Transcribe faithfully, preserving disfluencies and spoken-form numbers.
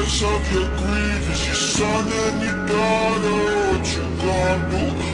of your grief is your son and your daughter. What you gonna do?